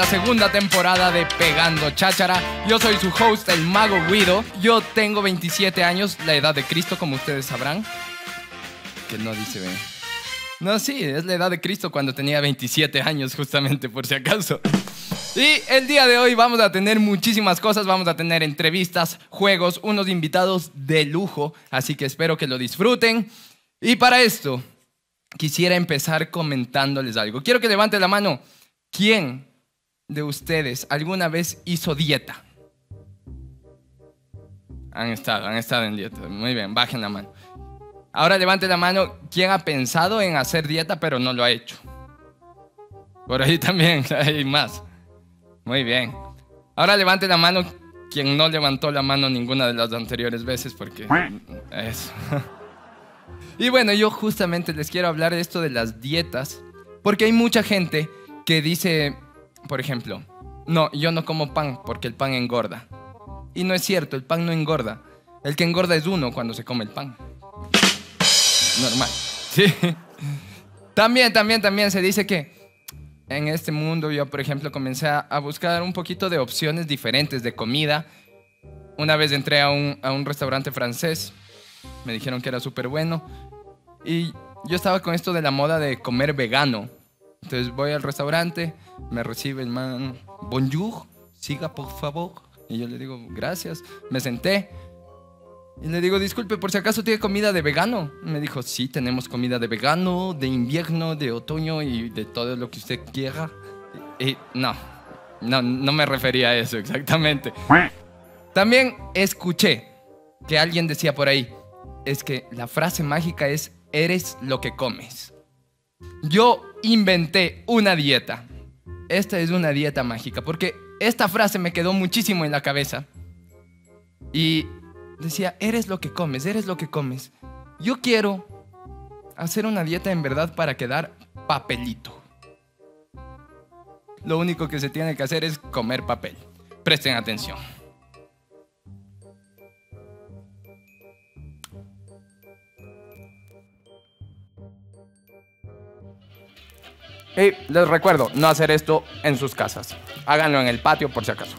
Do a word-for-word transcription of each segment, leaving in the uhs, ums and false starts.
segunda temporada de Pegando Cháchara. Yo soy su host, el Mago Guido. Yo tengo veintisiete años, la edad de Cristo, como ustedes sabrán. Que no dice... ¿ven? No, sí, es la edad de Cristo cuando tenía veintisiete años, justamente, por si acaso. Y el día de hoy vamos a tener muchísimas cosas. Vamos a tener entrevistas, juegos, unos invitados de lujo. Así que espero que lo disfruten. Y para esto, quisiera empezar comentándoles algo. Quiero que levanten la mano. ¿Quién de ustedes alguna vez hizo dieta? Han estado, han estado en dieta. Muy bien, bajen la mano. Ahora levanten la mano. ¿Quién ha pensado en hacer dieta pero no lo ha hecho? Por ahí también hay más. Muy bien. Ahora levante la mano quien no levantó la mano ninguna de las anteriores veces, porque eso. Y bueno, yo justamente les quiero hablar de esto de las dietas, porque hay mucha gente que dice, por ejemplo, no, yo no como pan porque el pan engorda. Y no es cierto, el pan no engorda. El que engorda es uno cuando se come el pan. Normal. Sí. También, también, también se dice que en este mundo yo, por ejemplo, comencé a buscar un poquito de opciones diferentes de comida. Una vez entré a un, a un restaurante francés. Me dijeron que era súper bueno. Y yo estaba con esto de la moda de comer vegano. Entonces voy al restaurante, me recibe el man, bonjour, siga por favor. Y yo le digo, gracias. Me senté y le digo, disculpe, por si acaso tiene comida de vegano. Me dijo, sí, tenemos comida de vegano, de invierno, de otoño y de todo lo que usted quiera. Y, y no, no, no me refería a eso exactamente. También escuché que alguien decía por ahí, es que la frase mágica es, eres lo que comes. Yo inventé una dieta. Esta es una dieta mágica, porque esta frase me quedó muchísimo en la cabeza. Y decía, eres lo que comes, eres lo que comes. Yo quiero hacer una dieta en verdad para quedar papelito. Lo único que se tiene que hacer es comer papel. Presten atención. Y les recuerdo, no hacer esto en sus casas. Háganlo en el patio por si acaso.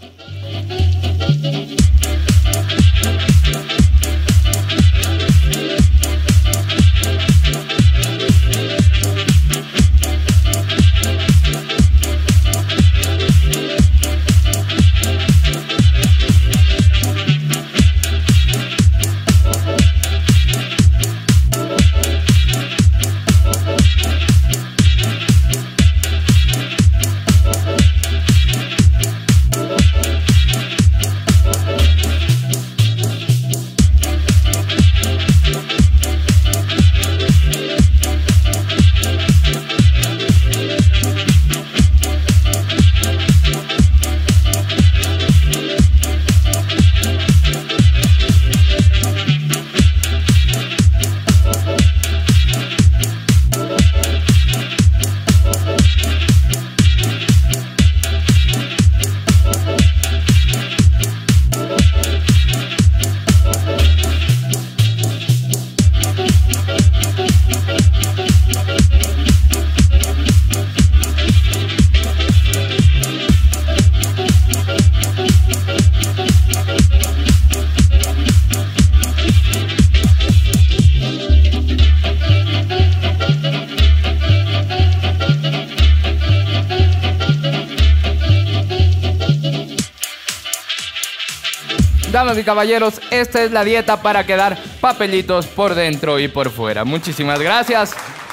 Damas y caballeros, esta es la dieta para quedar papelitos por dentro y por fuera. Muchísimas gracias.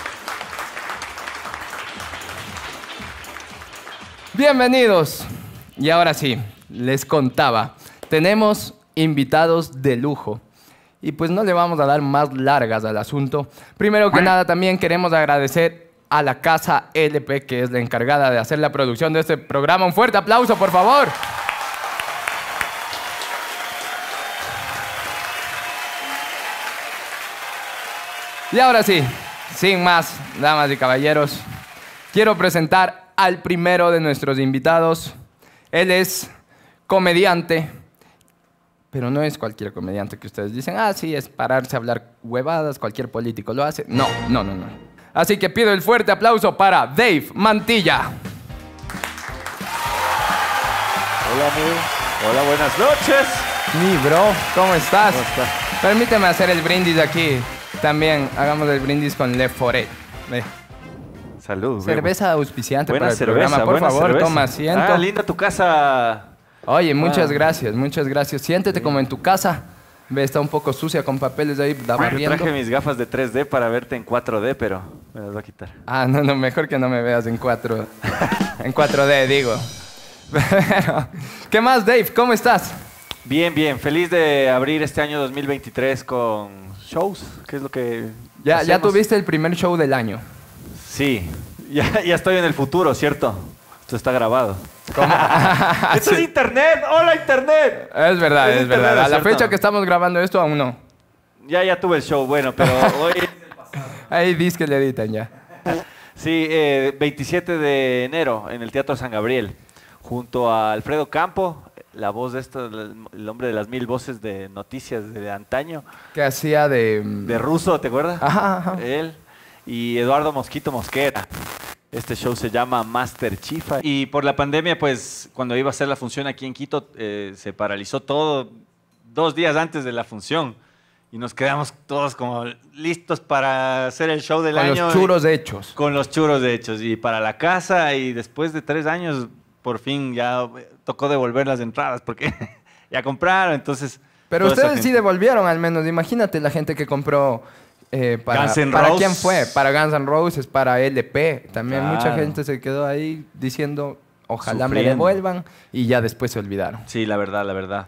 Bienvenidos. Y ahora sí, les contaba, tenemos invitados de lujo. Y pues no le vamos a dar más largas al asunto. Primero que nada, también queremos agradecer a la Casa L P, que es la encargada de hacer la producción de este programa. Un fuerte aplauso, por favor. Y ahora sí, sin más, damas y caballeros, quiero presentar al primero de nuestros invitados. Él es comediante, pero no es cualquier comediante que ustedes dicen, ah, sí, es pararse a hablar huevadas, cualquier político lo hace. No, no, no, no. Así que pido el fuerte aplauso para Dave Mantilla. Hola, Mi. Hola, buenas noches. Mi bro, ¿cómo estás? ¿Cómo estás? Permíteme hacer el brindis aquí. También hagamos el brindis con Le Foret. Ve. Salud. Cerveza auspiciante buena para el cerveza, programa. Por buena favor, cerveza. toma asiento. Ah, linda tu casa. Oye, muchas Ah. gracias, muchas gracias. Siéntete Sí. como en tu casa. Ve, está un poco sucia con papeles ahí, da Yo barriendo. traje mis gafas de tres D para verte en cuatro D, pero me las voy a quitar. Ah, no, no, mejor que no me veas en cuatro, en cuatro D, digo. Pero, ¿qué más, Dave? ¿Cómo estás? Bien, bien. Feliz de abrir este año dos mil veintitrés con shows. ¿Qué es lo que Ya, ya hacemos? tuviste el primer show del año. Sí. Ya, ya estoy en el futuro, ¿cierto? Esto está grabado. ¿Cómo? ¡Esto Sí. es internet! ¡Hola, internet! Es verdad, Es es, internet, verdad. A la ¿cierto? fecha que estamos grabando esto, aún no. Ya, ya tuve el show, bueno, pero hoy... Ahí dice que le editan ya. Sí, eh, veintisiete de enero en el Teatro San Gabriel, junto a Alfredo Campo, la voz de esto, el hombre de las mil voces de noticias de antaño, Que hacía de... de ruso, ¿te acuerdas? Ajá, ajá. Él y Eduardo Mosquito Mosquera. Este show se llama Master Chifa. Y por la pandemia, pues, cuando iba a hacer la función aquí en Quito, eh, se paralizó todo dos días antes de la función. Y nos quedamos todos como listos para hacer el show del Con año. los churros hechos. Con los churros de hechos. Y para la casa, y después de tres años, por fin ya tocó devolver las entradas porque ya compraron, entonces... Pero toda esa ustedes sí gente- devolvieron al menos. Imagínate la gente que compró... eh, para, Guns N' ¿Para Roses. quién fue? Para Guns N' Roses, para L P. También mucha Claro. gente se quedó ahí diciendo, ojalá me Sufriendo. devuelvan. Y ya después se olvidaron. Sí, la verdad, la verdad.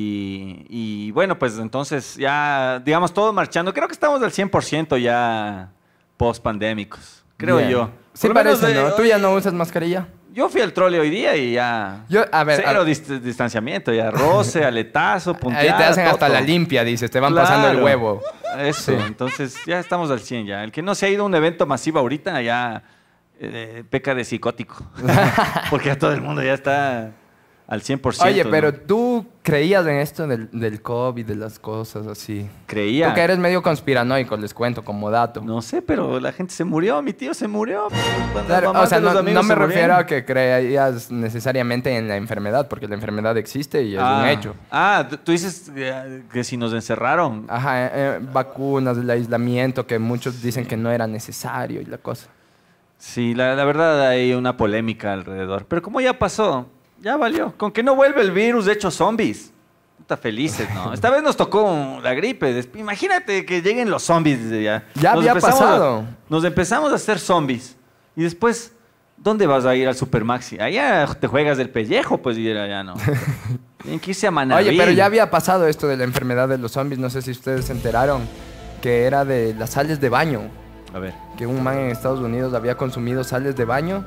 Y, y bueno, pues entonces ya, digamos, todo marchando. Creo que estamos al cien por ciento ya post-pandémicos. Creo Bien. yo. Sí Por lo menos parece, de- ¿no? ¿Tú ya no usas mascarilla? Yo fui al trole hoy día y ya... Yo, a ver, Cero a- dist- distanciamiento, ya roce, aletazo, punteada. ahí te hacen hasta todo. la limpia, dices. Te van pasando el Claro. huevo. Eso, Sí. entonces ya estamos al cien ya. El que no se ha ido a un evento masivo ahorita ya eh, peca de psicótico. Porque ya todo el mundo ya está al cien por ciento. Oye, ¿no? pero tú creías en esto del, del COVID, de las cosas así. Creía. Tú que eres medio conspiranoico, les cuento como dato. No sé, pero la gente se murió, mi tío se murió. Cuando Claro, las mamás o sea, de los no, amigos no me se refiero morían. a que creías necesariamente en la enfermedad, porque la enfermedad existe y es ah, un hecho. Ah, tú- tú dices eh, que si nos encerraron. Ajá, eh, eh, vacunas, el aislamiento, que muchos dicen que no era necesario y la cosa. Sí, la, la verdad hay una polémica alrededor. Pero como ya pasó, ya valió. Con que no vuelve el virus de hecho zombies. Puta felices, ¿no? Esta vez nos tocó la gripe. Des- Imagínate que lleguen los zombies desde ya. Ya había empezamos pasado. a- nos empezamos a hacer zombies. Y después, ¿dónde vas a ir al Supermaxi? Allá te juegas del pellejo, pues, y allá no. Tienen que irse a Manaví. Oye, pero ya había pasado esto de la enfermedad de los zombies, no sé si ustedes se enteraron, que era de las sales de baño. A ver. Que un man en Estados Unidos había consumido sales de baño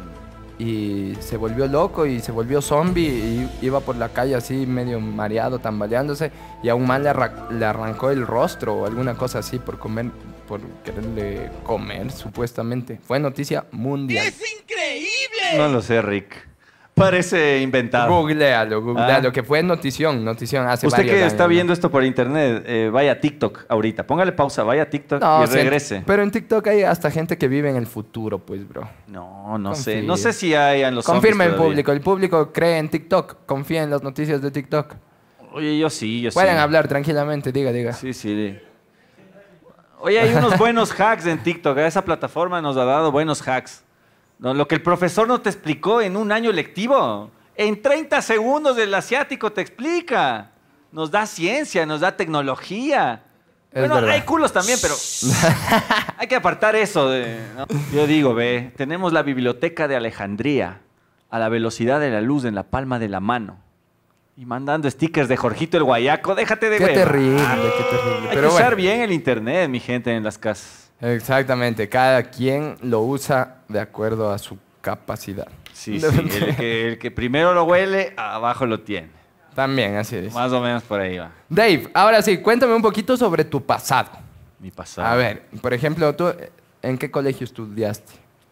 y se volvió loco y se volvió zombie y iba por la calle así medio mareado, tambaleándose y a un man le, arra- le arrancó el rostro o alguna cosa así por comer, por quererle comer supuestamente. Fue noticia mundial. No lo sé, Rick. Parece inventado. Googlealo, googlealo, Ah. que fue notición, notición hace Usted varios que años, está ¿no? viendo esto por internet, eh, vaya a TikTok ahorita. Póngale pausa, vaya a TikTok No, y sí, en- regrese. pero en TikTok hay hasta gente que vive en el futuro, pues, bro. No, no sé. Confíe. No sé si hay en los Confirma el zombies todavía. público, el público cree en TikTok, confía en las noticias de TikTok. Oye, yo sí, yo Pueden sí. hablar tranquilamente, diga, diga. Sí, sí. Oye, hay unos buenos hacks en TikTok. Esa plataforma nos ha dado buenos hacks. No, lo que el profesor no te explicó en un año lectivo. En treinta segundos el asiático te explica. Nos da ciencia, nos da tecnología. Es bueno, verdad. hay culos también, pero hay que apartar eso. de- ¿no? Yo digo, ve, tenemos la biblioteca de Alejandría a la velocidad de la luz en la palma de la mano. Y mandando stickers de Jorgito el Guayaco. Déjate de Qué huevada. terrible, qué terrible. Hay Pero que usar bueno, bien el internet, mi gente, en las casas. exactamente, cada quien lo usa de acuerdo a su capacidad. Sí, sí. El que, el que primero lo huele, abajo lo tiene. También, así es. Más o menos por ahí va. Dave, ahora sí, cuéntame un poquito sobre tu pasado. Mi pasado. A ver, por ejemplo, tú, ¿en qué colegio estudiaste?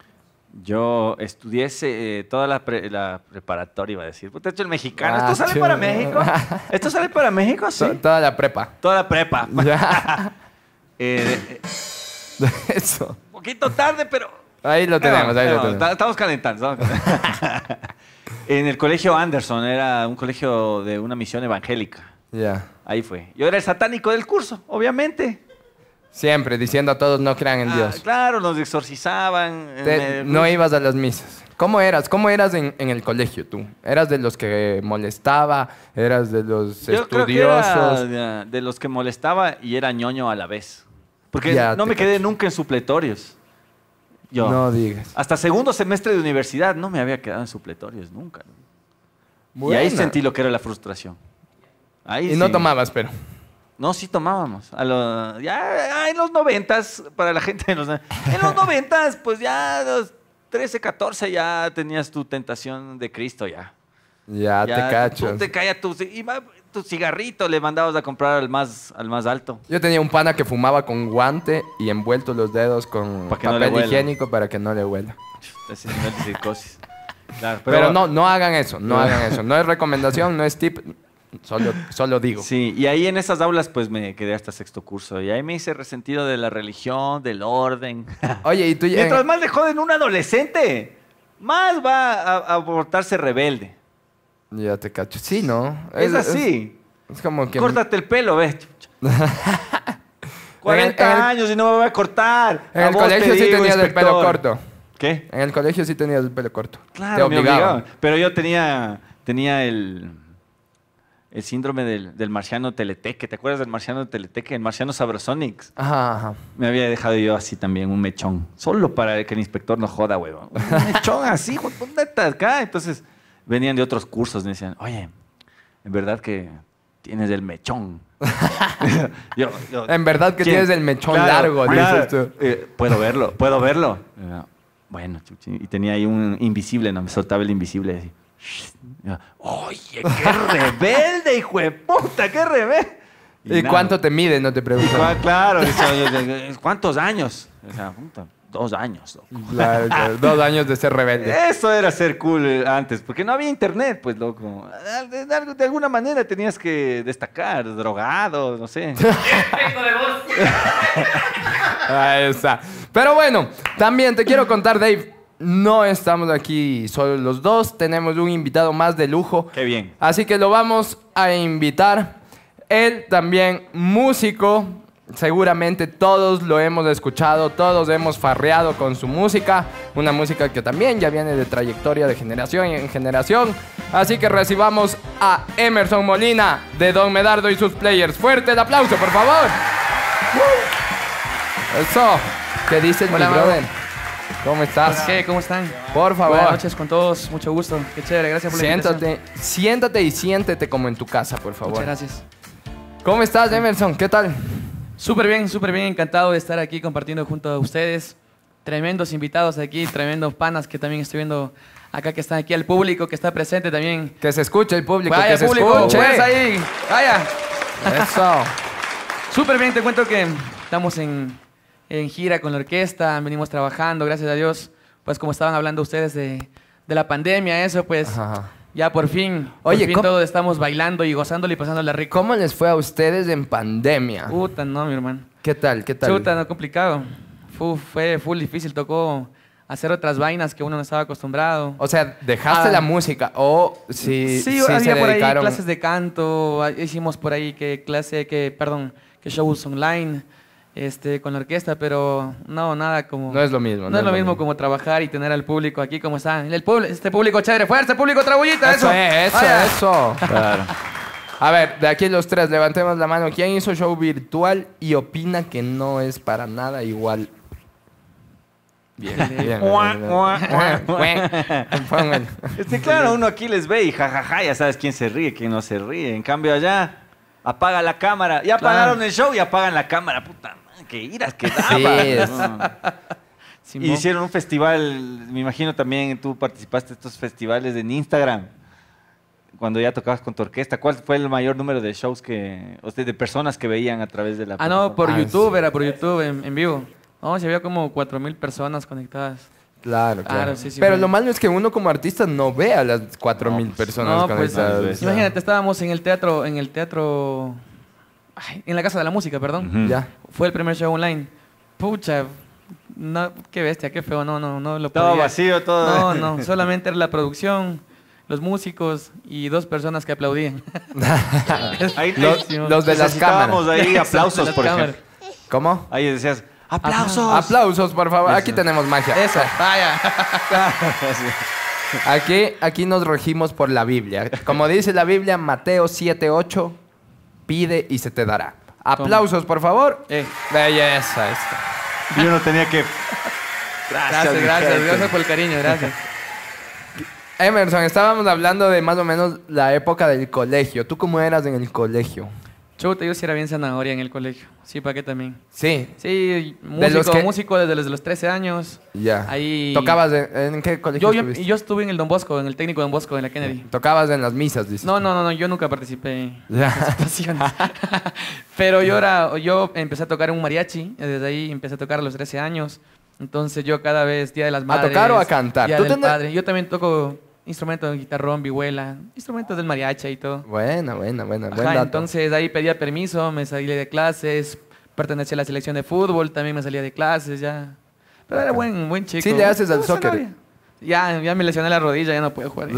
Yo estudié ese, eh, toda la, pre- la preparatoria, iba a decir. Puta, hecho el mexicano. ¿Esto Ah, sale chu- para México? ¿Esto sale para México? Sí. To- Toda la prepa. Toda la prepa. Ya. Eh, eh, Eso. poquito tarde, pero... Ahí lo tenemos, ahí Ahí lo vamos, tenemos. Estamos calentando. estamos calentando. En el colegio Anderson, era un colegio de una misión evangélica. Ya. Ahí fue. Yo era el satánico del curso, obviamente. Siempre diciendo a todos no crean en Ah, Dios. claro, nos exorcizaban. Te- eh, no ibas a las misas. ¿Cómo eras? ¿Cómo eras en, en el colegio tú? ¿Eras de los que molestaba? ¿Eras de los Yo creo que era estudiosos? de, de los que molestaba y era ñoño a la vez. Porque Ya no te me quedé cacho. nunca en supletorios. Yo. No digas. Hasta segundo semestre de universidad no me había quedado en supletorios nunca. Y ahí Buena. sentí lo que era la frustración. Ahí Y no sí. tomabas, pero. No, sí tomábamos. A lo- ya en los noventas, para la gente de los... En los noventas, pues ya a los trece, catorce ya tenías tu tentación de Cristo ya. Ya, Ya te cacho. Tú te caía tu, y ma- tu cigarrito, le mandabas a comprar al más, al más alto. Yo tenía un pana que fumaba con guante y envuelto los dedos con Pa' que no le papel huela. higiénico para que no le huela. Ese nivel de psicosis. Claro, Pero, no, no hagan eso, no hagan eso. No es recomendación, no es tip, solo, solo digo. Sí, y ahí en esas aulas pues me quedé hasta sexto curso. Y ahí me hice resentido de la religión, del orden. Oye, y tú ya... Mientras más le joden un adolescente, más va a, a portarse rebelde. Ya te cacho. Sí, ¿no? Es, así. Es, como que... Córtate el pelo, ve. cuarenta En el- años y no me voy a cortar. En A el vos te colegio sí digo, tenías el pelo inspector. corto. ¿Qué? En el colegio sí tenías el pelo corto. Te Claro, me obligaban. obligaban. Pero yo tenía, tenía el, el síndrome del, del marciano teleteque. ¿Te acuerdas del marciano teleteque? El marciano Sabrosonics. Ajá, ajá. Me había dejado yo así también un mechón. Solo para que el inspector no joda, huevón. Un mechón así, neta, acá. Entonces venían de otros cursos y me decían, oye, en verdad que tienes el mechón. yo, yo, En verdad que ¿quién? tienes el mechón Claro, largo, claro. dices tú. Eh, puedo verlo, puedo verlo. Eh, Bueno, chuchi. Y tenía ahí un invisible, ¿no? Me soltaba el invisible. Así. Yo, oye, qué rebelde, hijo de puta, qué rebelde. ¿Y, nada. cuánto te mide? No te pregunto. Cua- Claro, decía yo, de- de- ¿cuántos años? O sea, puta, dos años. loco. Claro, claro. Dos años de ser rebelde. Eso era ser cool eh, antes, porque no había internet, pues, loco. De, de- de alguna manera tenías que destacar, drogado, no sé. Ahí está. Pero bueno, también te quiero contar, Dave. No estamos aquí solo los dos. Tenemos un invitado más de lujo. Qué bien. Así que lo vamos a invitar. Él también músico. Seguramente todos lo hemos escuchado, todos hemos farreado con su música. Una música que también ya viene de trayectoria de generación en generación. Así que recibamos a Emerson Molina de Don Medardo y sus players. Fuerte el aplauso, por favor. Eso. ¿Qué dices, mi Hola, brother? ¿Cómo estás? ¿Qué? ¿Cómo están? Por favor. Buenas noches con todos, mucho gusto. Qué chévere, gracias por la invitación. Siéntate, siéntate y siéntete como en tu casa, por favor. Muchas gracias. ¿Cómo estás, Emerson? ¿Qué tal? Súper bien, súper bien, encantado de estar aquí compartiendo junto a ustedes. Tremendos invitados aquí, tremendos panas que también estoy viendo acá que están aquí, al público que está presente también. Que se escuche el público, Vaya que se público, escuche. pues ahí, vaya. Eso. Súper bien, te cuento que estamos en, en gira con la orquesta, venimos trabajando, gracias a Dios. Pues como estaban hablando ustedes de, de la pandemia, eso pues Ajá. ya por fin, Oye, por fin ¿cómo- todos estamos bailando y gozándole y pasándola rico. ¿Cómo les fue a ustedes en pandemia? Puta, no, mi hermano. ¿Qué tal? ¿Qué tal? Chuta, no, complicado. Fu- fue full difícil, tocó hacer otras vainas que uno no estaba acostumbrado. O sea, ¿dejaste Ah. la música o si, sí, si había se por ahí dedicaron? clases de canto, ah, hicimos por ahí que clase, que, perdón, que shows online este, con la orquesta, pero no, nada como... No es lo mismo. No, es lo mismo como trabajar y tener al público aquí como está. El público, este público chévere, fuerza, público trabullita, Eso eso. es, eso, Vaya. eso. Claro. A ver, de aquí los tres, levantemos la mano. ¿Quién hizo show virtual y opina que no es para nada igual? Bien, bien. bien, Guau, bien. guau, guau. Pónganlo. Este, claro, uno aquí les ve y jajaja, ya sabes quién se ríe, quién no se ríe. En cambio allá, apaga la cámara. Ya Claro. apagaron el show y apagan la cámara. Puta madre, qué iras que daba. Sí, es- No. Simón. Y hicieron un festival, me imagino también tú participaste de estos festivales en Instagram, cuando ya tocabas con tu orquesta. ¿Cuál fue el mayor número de shows que, o sea, de personas que veían a través de la Ah, no, por Ah, YouTube, era por YouTube en, en vivo. No, se había como cuatro mil personas conectadas. Claro, claro. Claro, sí, sí, Pero fue. lo malo es que uno como artista no ve a las cuatro mil No, pues, personas No, pues, conectadas. imagínate, estábamos en el teatro, en el teatro, ay, en la Casa de la Música, perdón. Ujú. Ya. Fue el primer show online. Pucha, no, qué bestia, qué feo, no, no, no lo Todo podía. vacío, todo. No, no, solamente era la producción, los músicos y dos personas que aplaudían. Ahí, Los- ahí- los de las necesitábamos cámaras. ahí aplausos, De las por cámaras. ejemplo. ¿Cómo? Ahí decías, ¡aplausos! Aplausos, por favor. Aquí Eso. tenemos magia. Eso, vaya. Aquí, aquí nos regimos por la Biblia. Como dice la Biblia, Mateo siete ocho, pide y se te dará. Aplausos, por favor. Eh, Belleza esta. Y uno tenía que... gracias, gracias, gracias por el cariño, gracias. Emerson, estábamos hablando de más o menos la época del colegio. ¿Tú cómo eras en el colegio? Chuta, yo sí era bien zanahoria en el colegio. Sí, ¿para qué también? Sí. Sí, ¿De los músico, que- músico desde los, los trece años. Ya. Ahí... ¿Tocabas en, en qué colegio Yo, yo, estuviste? yo estuve en el Don Bosco, en el técnico Don Bosco, en la Kennedy. Tocabas en las misas, dices. No, no, no, no, yo nunca participé en Ya. presentaciones. Pero yo era, yo empecé a tocar en un mariachi, desde ahí empecé a tocar a los trece años. Entonces yo cada vez, Día de las Madres... tocar o a cantar? Día ¿Tú del tenés- Padre. Yo también toco instrumentos de guitarrón, vihuela, instrumentos del mariachi y todo. Buena, buena, buena. Buen Ajá, dato. entonces ahí pedía permiso, me salí de clases, pertenecía a la selección de fútbol, también me salía de clases ya. Pero era buen, buen chico. Sí le haces al No, soccer. zanahoria. Ya, ya me lesioné la rodilla, ya no puedo jugar.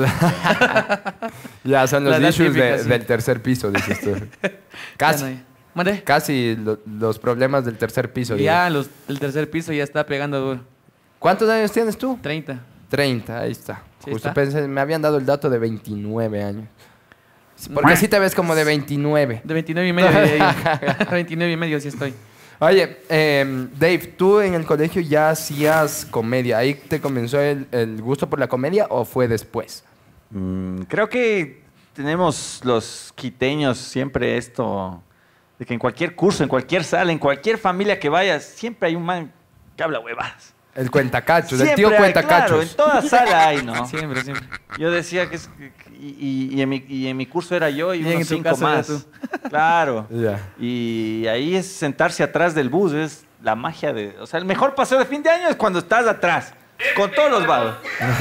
Ya son los La edad issues de- típica, sí. del tercer piso, dices tú. Casi. Ya no hay. ¿Mande? Casi lo- los problemas del tercer piso. digo. Ya los, el tercer piso ya está pegando duro. ¿Cuántos años tienes tú? treinta. treinta, ahí está. Sí Justo está. pensé, me habían dado el dato de veintinueve años. Porque así te ves como de veintinueve. De veintinueve y medio. ya- veintinueve y medio sí estoy. Oye, em, Dave, ¿tú en el colegio ya hacías comedia? ¿Ahí te comenzó el, el gusto por la comedia o fue después? Mm, creo que tenemos los quiteños siempre esto de que en cualquier curso, en cualquier sala, en cualquier familia que vayas, siempre hay un man que habla huevadas. El cuentacachos, el Siempre tío hay, cuentacachos. claro, en toda sala hay, ¿no? Siempre, siempre. Yo decía que... es- y, y- y en mi, y en mi curso era yo y, Y unos en tu cinco caso era más. tú. Claro. Ya. Y ahí es sentarse atrás del bus, es la magia de... O sea, el mejor paseo de fin de año es cuando estás atrás, con todos los vagos.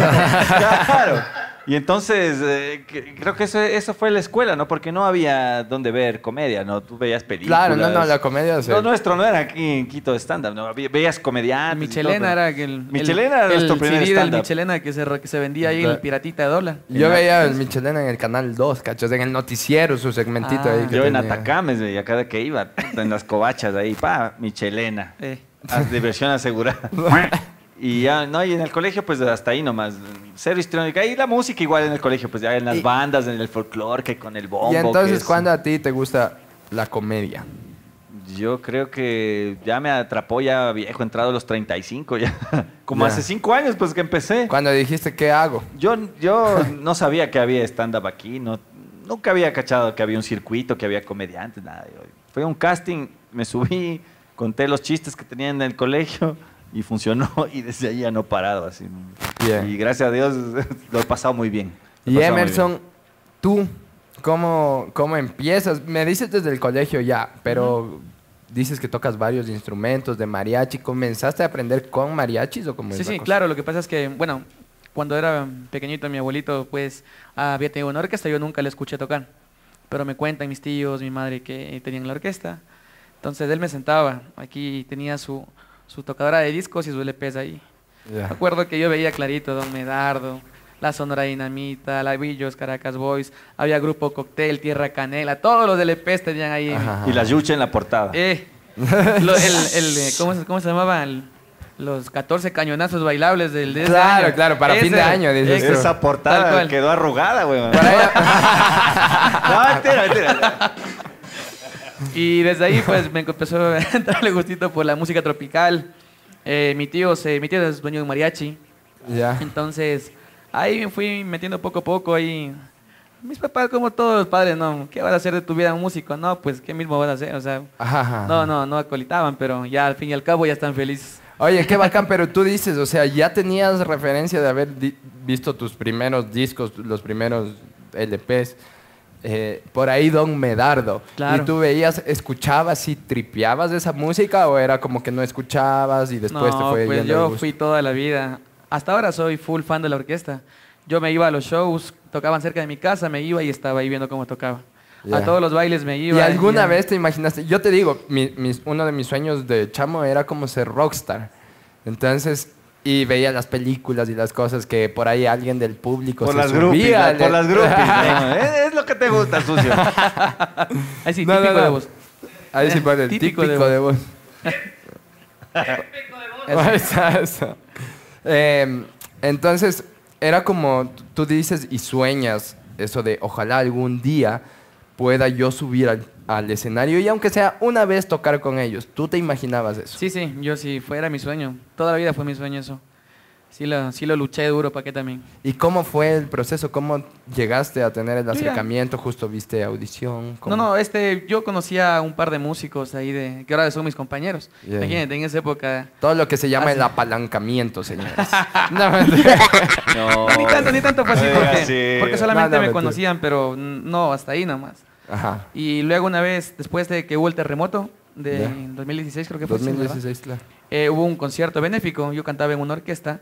Claro. Y entonces, eh, que- creo que eso, eso fue la escuela, ¿no? Porque no había donde ver comedia, ¿no? Tú veías películas. Claro, no, no, la comedia... se- Lo nuestro no era aquí en Quito stand-up, ¿no? Ve- Veías comediantes. y Michelena todo, era el, Michelena era el, nuestro el primer C D del stand-up. Michelena que se, re- que se vendía ahí, Claro. el piratita de dólar. Yo En veía la- el Michelena en el canal dos, cachos, en el noticiero, su segmentito Ah. ahí. que Yo en tenía. Atacames veía cada que iba, en las covachas ahí, pa, Michelena. Eh, Ah, diversión asegurada. Y ya, no, y en el colegio, pues hasta ahí nomás. Cero histriónica. Y la música igual en el colegio, pues ya en las Y- bandas, en el folclore, que con el bombo. Y que entonces, es- ¿cuándo a ti te gusta la comedia? Yo creo que ya me atrapó ya viejo, entrado a los treinta y cinco ya. Como Ya. hace cinco años, pues que empecé. Cuando dijiste, ¿qué hago? Yo, yo no sabía que había stand-up aquí, no, nunca había cachado que había un circuito, que había comediantes, nada. Yo- fue un casting, me subí, conté los chistes que tenía en el colegio y funcionó y desde ahí ya no he parado. Así. Bien. Y gracias a Dios lo he pasado muy bien. Lo he Y pasado muy Emerson, tú, ¿cómo, ¿cómo empiezas? Me dices desde el colegio ya, pero dices que tocas varios instrumentos de mariachi. ¿Comenzaste a aprender con mariachis o cómo es sí, la sí, cosa? claro. Lo que pasa es que, bueno, cuando era pequeñito, mi abuelito, pues, había tenido una orquesta. Yo nunca le escuché tocar. Pero me cuentan mis tíos, mi madre, que tenían la orquesta. Entonces él me sentaba. Aquí tenía su, su tocadora de discos y sus L Pes ahí. Ya. Me acuerdo que yo veía clarito Don Medardo, La Sonora Dinamita, La Villos, Caracas Boys, había Grupo Cocktail, Tierra Canela, todos los L Pes tenían ahí. Ajá. bien. Y la yucha en la portada. Eh, lo- el, el, eh, ¿cómo, se- cómo se llamaban? El- los catorce cañonazos bailables del de ese Claro, año. claro, para fin de año, dices eh, tú. Esa Tal portada cual. quedó arrugada, weón. Por ahí- No, mentira, mentira. Y desde ahí pues me empezó a darle gustito por la música tropical. Eh, mi tío se, mi tío es dueño de un mariachi. ya. Entonces, ahí me fui metiendo poco a poco ahí. Mis papás, como todos los padres, ¿no? ¿Qué vas a hacer de tu vida un músico? No, pues, ¿qué mismo vas a hacer? O sea, Ajá, ajá. no, no, no acolitaban, pero ya al fin y al cabo ya están felices. Oye, qué bacán, pero tú dices, o sea, ya tenías referencia de haber di- visto tus primeros discos, los primeros L Pes. eh, por ahí Don Medardo. Claro. ¿Y tú veías, escuchabas y tripeabas esa música o era como que no escuchabas y después no, te fue pues yendo el yo gusto? fui toda la vida. Hasta ahora soy full fan de la orquesta. Yo me iba a los shows, tocaban cerca de mi casa, me iba y estaba ahí viendo cómo tocaba. Ya. A todos los bailes me iba. ¿Y alguna ya- vez te imaginaste? Yo te digo, mi- mis- uno de mis sueños de chamo era como ser rockstar. Entonces, y veía las películas y las cosas que por ahí alguien del público Por se las subía, groupies, la- le- por las groupies. ¿no? Es, es lo que te gusta, sucio. Ahí sí, No, típico no, no. de vos. Ahí sí pone el Típico típico, de de vos. Eso, eso. Eh, entonces, era como tú dices y sueñas eso de ojalá algún día pueda yo subir al, al escenario y aunque sea una vez tocar con ellos. ¿Tú te imaginabas eso? Sí, sí, yo sí, fuera mi sueño. Toda la vida fue mi sueño eso. Sí lo, sí lo luché duro, ¿para qué también? ¿Y cómo fue el proceso? ¿Cómo llegaste a tener el Yo ya- acercamiento? ¿Justo viste audición? ¿Cómo? No, no, este, yo conocía a un par de músicos ahí de, que ahora son mis compañeros. Yeah. Imagínate, en esa época. Todo lo que se llama Ah, el sí. apalancamiento, señores. No, mentira. No, No, ni tanto, ni tanto fue así, Oiga, porque, sí. porque solamente No, no, me mentira. conocían, pero mm, no, hasta ahí nomás. Ajá. Y luego una vez, después de que hubo el terremoto, de Ya. en dos mil dieciséis creo que fue. sí, dos mil ¿verdad? dieciséis, claro. Eh, hubo un concierto benéfico, yo cantaba en una orquesta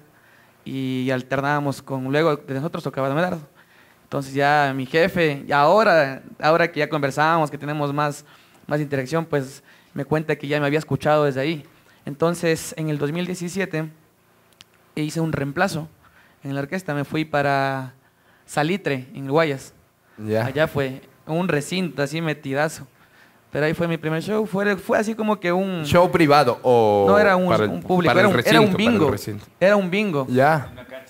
y alternábamos con, luego de nosotros tocaba Medardo. Entonces ya mi jefe, y ahora, ahora que ya conversábamos, que tenemos más, más interacción, pues me cuenta que ya me había escuchado desde ahí. Entonces en el dos mil diecisiete hice un reemplazo en la orquesta, me fui para Salitre, en Guayas. Ya. Allá fue un recinto así metidazo. Pero ahí fue mi primer show, fue, fue así como que un... ¿Show privado o...? No era un, para el- un público, para era el un, era un recinto, para el bingo. recinto? Era un bingo. Ya.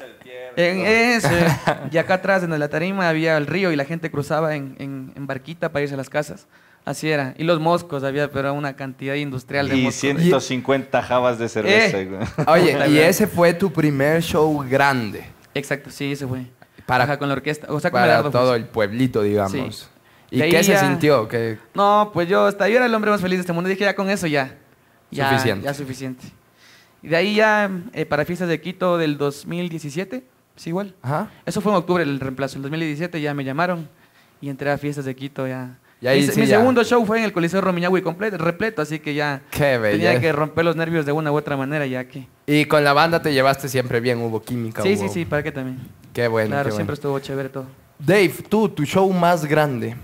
En eso. Y acá atrás, en la tarima, había el río y la gente cruzaba en, en, en barquita para irse a las casas. Así era. Y los moscos había, pero una cantidad industrial de Y moscos. ciento cincuenta jabas de cerveza. Eh. güey. Oye, y ese fue tu primer show grande Exacto, sí, ese fue. Para- Ajá, con la orquesta. O sea, con para Medardo, todo pues. el pueblito, digamos. Sí. ¿Y De qué ahí se ya- sintió? ¿Qué- No, pues yo hasta yo era el hombre más feliz de este mundo. Dije, ya con eso ya. Ya, Suficiente. Ya suficiente. Y de ahí ya, eh, para fiestas de Quito del dos mil diecisiete, sí, igual. Ajá. Eso fue en octubre el reemplazo. El dos mil diecisiete ya me llamaron y entré a fiestas de Quito ya. Y ahí mi sí mi ya. segundo show fue en el Coliseo Romiñahui completo, repleto, así que ya Qué tenía belleza. que romper los nervios de una u otra manera ya que... Y con la banda te llevaste siempre bien, hubo química. Sí, hubo- sí, sí, ¿para qué también? Qué bueno, claro, qué siempre bueno. estuvo chévere todo. Dave, tú, tu show más grande.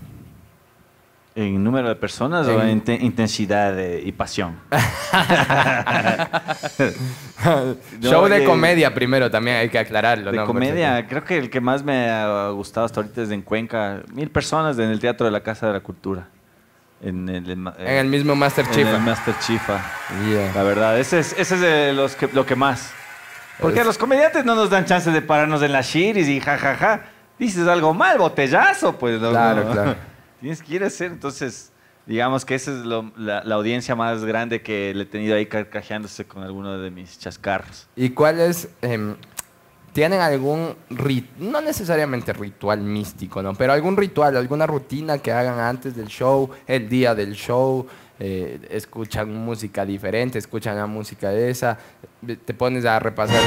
¿En número de personas o En- en te- intensidad eh, y pasión? No, show de eh, comedia primero también, hay que aclararlo. De ¿no? comedia, creo que el que más me ha gustado hasta ahorita es en Cuenca. Mil personas en el Teatro de la Casa de la Cultura. En el, en En el mismo Master en Chief. el Master Chifa. Yeah. La verdad, ese es, ese es de los que, lo que más. Porque Es- los comediantes no nos dan chance de pararnos en las shiris y jajaja. Ja, ja. Dices algo mal, botellazo, pues. No, Claro, no. claro. Tienes que ir a hacer, entonces, digamos que esa es lo- la, la audiencia más grande que le he tenido ahí carcajeándose con alguno de mis chascarros. ¿Y cuál es? em, ¿Tienen algún rit no necesariamente ritual místico, ¿no? Pero algún ritual, alguna rutina que hagan antes del show, el día del show? Eh, escuchan música diferente, escuchan la música esa, te pones a repasar.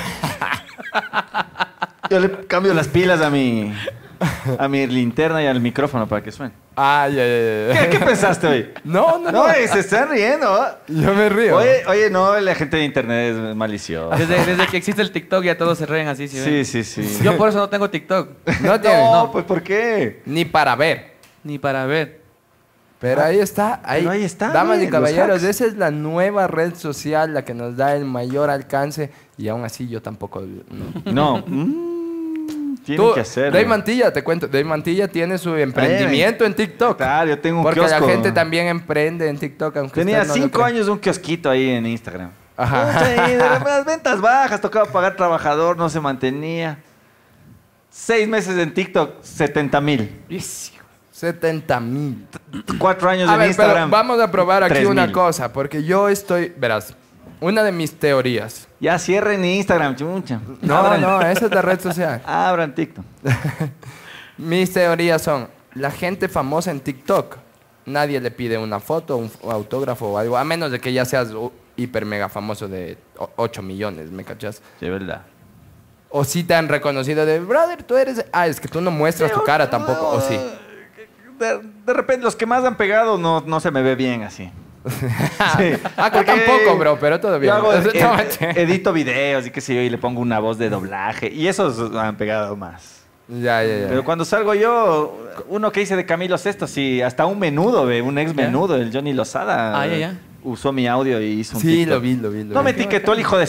Yo le cambio las pilas a mi, a mi linterna y al micrófono para que suene. Ah, ya, ya, ya. ¿Qué, qué pensaste hoy? No, no, no. No, eh, se están riendo. Yo me río. Oye, oye, no, la gente de internet es maliciosa. Desde, desde que existe el TikTok ya todos se ríen así, ¿sí ven? Sí, sí, sí. Yo por eso no tengo TikTok, no tiene, No, no, pues ¿por qué? ni para ver. ni para ver. Pero Ah, ahí está, ahí, pero ahí está, damas güey, y los caballeros, hacks. esa es la nueva red social, la que nos da el mayor alcance y aún así yo tampoco. No. No. Mm, tienen Tú, que hacerlo. Dave Mantilla, te cuento, Dave Mantilla tiene su emprendimiento en TikTok. Claro, yo tengo un Porque kiosco. la gente también emprende en TikTok, aunque Tenía usted no lo cinco crea. años un kiosquito ahí en Instagram. Ajá. Pucha, y de repente las ventas bajas, tocaba pagar trabajador, no se mantenía. Seis meses en TikTok, setenta mil. setenta mil. Cuatro años A en ver, pero Instagram. vamos a probar aquí tres una mil. cosa, porque yo estoy, verás, una de mis teorías. Ya cierren Instagram, chucha. No, Abran- no, esa es la red social. Abran TikTok. Mis teorías son, la gente famosa en TikTok, nadie le pide una foto, un f- autógrafo o algo, a menos de que ya seas uh, hiper mega famoso de ocho millones, ¿me cachas? De verdad. O si te han reconocido de, brother, tú eres... Ah, es que tú no muestras tu cara tampoco, o sí. De, de repente, los que más han pegado no, no se me ve bien así. Sí. Acá Porque tampoco, bro, pero todo bien. Yo hago, Eso ed- no manches. edito videos y qué sé yo, y le pongo una voz de doblaje. Y esos han pegado más. Ya, ya, ya. Pero cuando salgo yo, uno que hice de Camilo Sesto, sí, hasta un menudo, ve, un ex menudo, el Johnny Lozada, Ah, ya, ya. usó mi audio y hizo un Sí, TikTok. lo vi, lo vi. Lo No vi. me etiquetó el hijo de su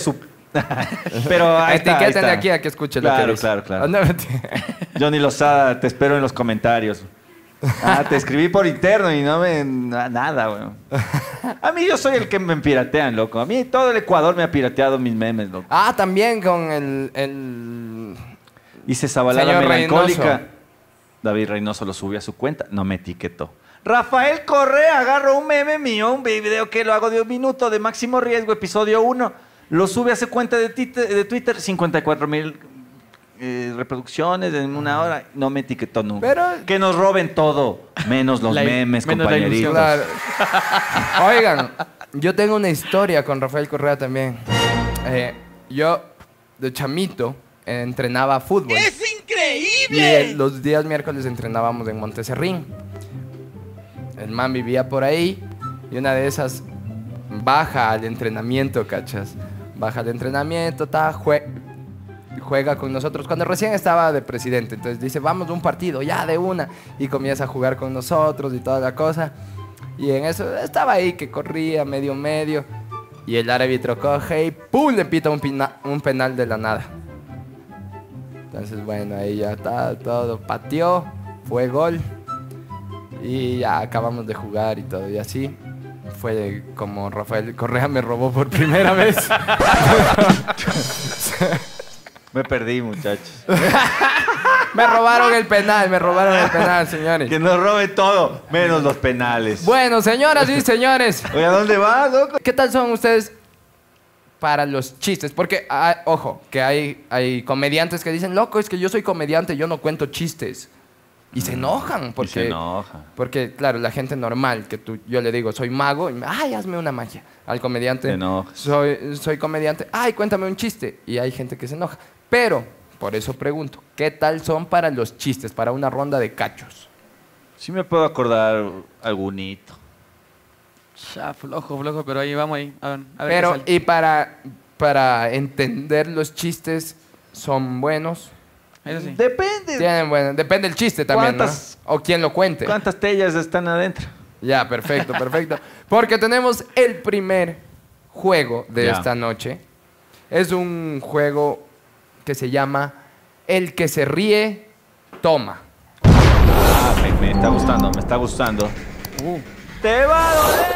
Pero ahí está, ahí Etiqueten de está. aquí a que escuche Claro, lo que dice. claro, claro. No, mentira. Johnny Lozada, te espero en los comentarios. Ah, te escribí por interno y no me... na- Nada, weón. A mí yo soy el que me piratean, loco. A mí todo el Ecuador me ha pirateado mis memes, loco. Ah, también con el... el... Hice esa balada Señor melancólica. Reynoso. David Reynoso lo subió a su cuenta, no me etiquetó. Rafael Correa agarró un meme mío, un video que lo hago de un minuto de máximo riesgo, episodio uno. Lo sube a su cuenta de Twitter, de Twitter cincuenta y cuatro mil eh, reproducciones en una hora. No me etiquetó nunca. Pero- Que nos roben todo, menos los La- memes, menos la compañeritos. ilusión. Claro. Oigan, yo tengo una historia con Rafael Correa también. Eh, yo, de chamito, eh, entrenaba fútbol. ¡Es increíble! Y eh, los días miércoles entrenábamos en Monteserrín. El man vivía por ahí y una de esas baja al entrenamiento, ¿cachas? Baja al entrenamiento, ta, jue- juega con nosotros. Cuando recién estaba de presidente, entonces dice, vamos a un partido, ya de una. Y comienza a jugar con nosotros y toda la cosa. Y en eso estaba ahí que corría medio medio. Y el árbitro coge y ¡pum! Le pita un, pina- un penal de la nada. Entonces, bueno, ahí ya está todo. Pateó, fue gol. Y ya acabamos de jugar y todo. Y así fue como Rafael Correa me robó por primera vez. Me perdí, muchachos. Me robaron el penal, me robaron el penal, señores. Que nos robe todo, menos los penales. Bueno, señoras y señores, Oye, ¿a dónde vas, loco? ¿qué tal son ustedes para los chistes? Porque, ah, ojo, que hay, hay comediantes que dicen, loco, es que yo soy comediante, yo no cuento chistes. Y se enojan porque... Y se enoja. Porque, claro, la gente normal, que tú, yo le digo, soy mago, y me, ay, hazme una magia. Al comediante, Se enoja. soy, soy comediante, ay, cuéntame un chiste. Y hay gente que se enoja. Pero, por eso pregunto, ¿qué tal son para los chistes, para una ronda de cachos? Sí me puedo acordar algunito. Ya, flojo, flojo, pero ahí vamos ahí. A ver, a ver Pero, qué sale. y para, para entender los chistes, ¿son buenos? Eso sí. Depende. Tienen bueno, depende del chiste también, ¿no? ¿Cuántas- O quién lo cuente. ¿Cuántas tellas están adentro? Ya, perfecto, perfecto. Porque tenemos el primer juego de Ya. esta noche. Es un juego que se llama El que se ríe, toma. Ah, me, me está gustando, me está gustando. Uh, ¡Te va a doler!